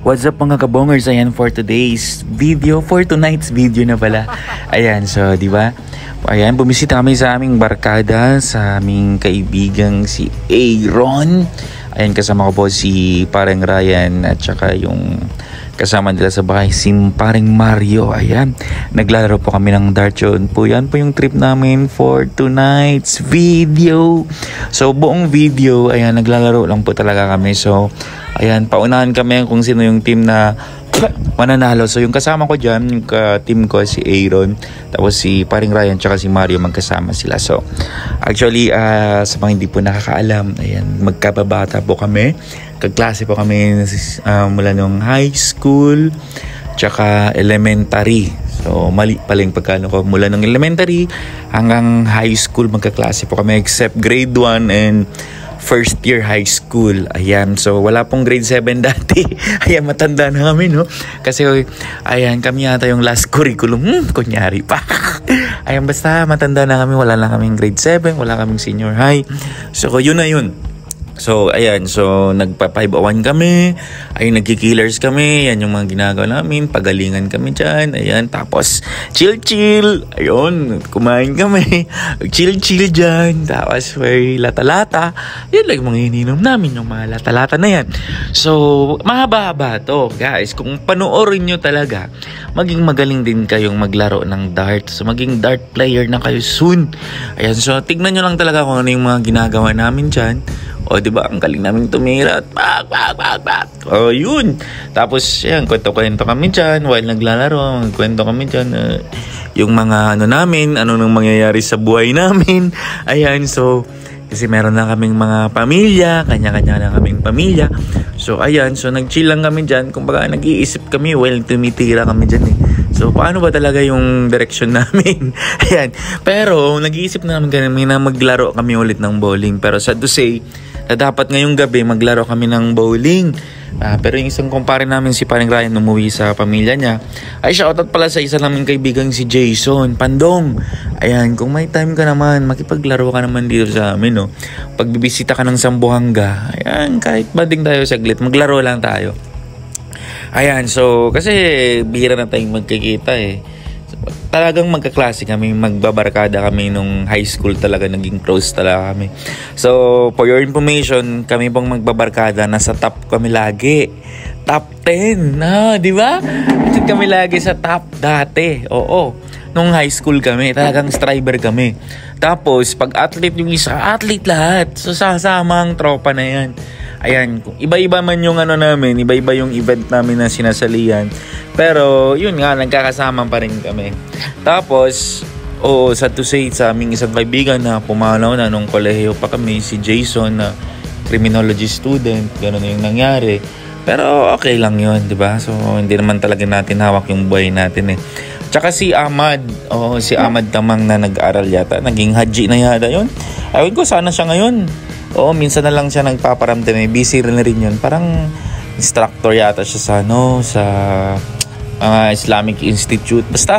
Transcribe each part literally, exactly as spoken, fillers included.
What's up mga kabongers? Ayan for today's video, for tonight's video na pala. Ayan, so di ba? Ayan, bumisita kami sa aming barkada, sa aming kaibigang si Aaron. Ayan, kasama ko po si pareng Ryan at saka yung kasama nila sa bahay, si pareng Mario. Ayan, naglalaro po kami ng dart yun po. Yan po yung trip namin for tonight's video. So, buong video, ayan, naglalaro lang po talaga kami. So, ayan, paunahan kami kung sino yung team na mananalo. So, yung kasama ko dyan, yung ka-team ko, si Aaron, tapos si paring Ryan, tsaka si Mario, magkasama sila. So, actually, uh, sa mga hindi po nakakaalam, ayan, magkababata po kami. Kaklase po kami uh, mula nung high school, tsaka elementary. So, mali pala yung pagkano ko. Mula nung elementary hanggang high school, magkaklase po kami, except grade one and first year high school. Ayan, so wala pong grade seven dati. Ayan, matanda na kami, no? Kasi, ayan, kami yata yung last curriculum. Hmm, kunyari pa. Ayan, basta matanda na kami. Wala lang kaming grade seven, wala kaming senior high. So, yun na yun. So, ayan, so nagpa five oh one kami, ayun, nagki-killers kami, yan yung mga ginagawa namin, pagalingan kami dyan, ayan, tapos chill-chill, ayun, kumain kami, chill-chill dyan, tapos may lata-lata, yan lang mga ininom namin, yung mga lata-lata na yan. So, mahaba-haba to, guys, kung panoorin nyo talaga, maging magaling din kayong maglaro ng dart, so maging dart player na kayo soon. Ayan, so tignan nyo lang talaga kung ano yung mga ginagawa namin dyan. O, diba, ang galing namin tumira at bak, bak, bak, bak. O, yun. Tapos, yan, kwento-kwento kami dyan while naglalaro. Kwento kami dyan. Uh, yung mga ano namin, ano nang mangyayari sa buhay namin. Ayan, so, kasi meron na kaming mga pamilya, kanya-kanya na kaming pamilya. So, ayan, so, nag-chill lang kami dyan. Kung baka nag-iisip kami while tumitira kami dyan eh. So, paano ba talaga yung direction namin? Ayan. Pero, nag-iisip na namin kami na maglaro kami ulit ng bowling. Pero, sad to say, na dapat ngayong gabi maglaro kami ng bowling. Uh, pero yung isang kumpare namin, si paring Ryan, umuwi sa pamilya niya. Ay, shoutout pala sa isa naming kaibigang si Jason Pandong. Ayan, kung may time ka naman, makipaglaro ka naman dito sa amin, no? Pag bibisita ka ng Sambuanga, ayan, kahit bading tayo saglit, maglaro lang tayo. Ayan, so, kasi bihira na tayong magkikita eh. Talagang magkaklase kami, magbabarkada kami nung high school, talaga naging close talaga kami. So, for your information, kami pong magbabarkada, nasa top kami lagi. Top ten, na, di ba? Kami lagi sa top dati. Oo. Nung high school kami, talagang striver kami. Tapos, pag athlete yung isa, athlete lahat. So, sasama ang tropa na yan. Ayan, iba-iba man yung ano namin, iba-iba yung event namin na sinasalihan. Pero, yun nga, nagkakasama pa rin kami. Tapos, oo, sad to say, sa aming isang kaibigan na pumanaw na nung kolehiyo pa kami, si Jason, na criminology student, gano'n yung nangyari. Pero, okay lang yun, di ba? So, hindi naman talaga natin hawak yung buhay natin eh. Tsaka si Ahmad, oh, si Ahmad Tamang na nag-aral yata, naging haji na yata yun. Ayun ko, sana siya ngayon. Oo, minsan na lang siya nagpaparamdam. May busy rin na rin yun. Parang instructor yata siya sa, ano, sa uh, Islamic Institute. Basta,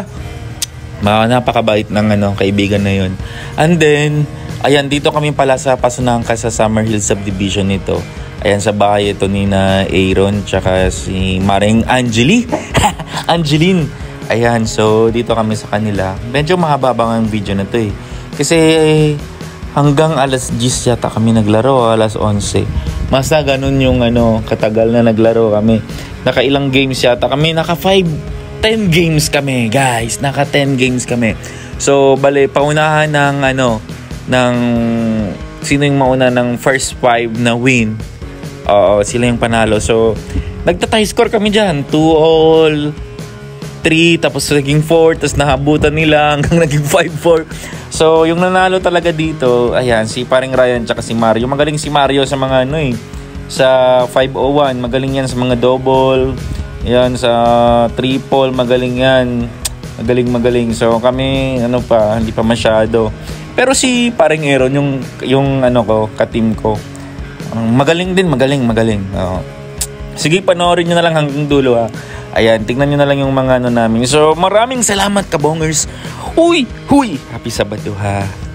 mga napakabait ng ano, kaibigan na yun. And then, ayan, dito kami pala sa Pasunangka sa Summerhill Subdivision nito. Ayan, sa bahay ito ni na Aaron, tsaka si Maring Angeli. Angeline. Ayan, so dito kami sa kanila. Medyo mahaba-bang ang video na to eh. Kasi, hanggang alas diyes yata kami naglaro, alas onse. Masa ganun yung ano, katagal na naglaro kami. Nakailang games yata kami, naka five, ten games kami, guys. Naka ten games kami. So, bale, paunahan ng ano, ng, sino yung mauna ng first five na win. Oo, sila yung panalo. So, nagta-tie score kami dyan. two all, three, tapos naging four, tapos nahabutan nila hanggang naging five four. So, yung nanalo talaga dito, ayan, si paring Ryan tsaka si Mario. Magaling si Mario sa mga ano eh, sa five oh one, magaling yan sa mga double, yan, sa triple, magaling yan. Magaling, magaling. So, kami, ano pa, hindi pa masyado. Pero si paring Aaron, yung, yung ano ko, ka-team ko, um, magaling din, magaling, magaling. Oo. Sige, panoorin nyo na lang hanggang dulo ha. Ayan, tingnan nyo na lang yung mga ano namin. So, maraming salamat kabongers. Uy, huy, happy Sabado ha.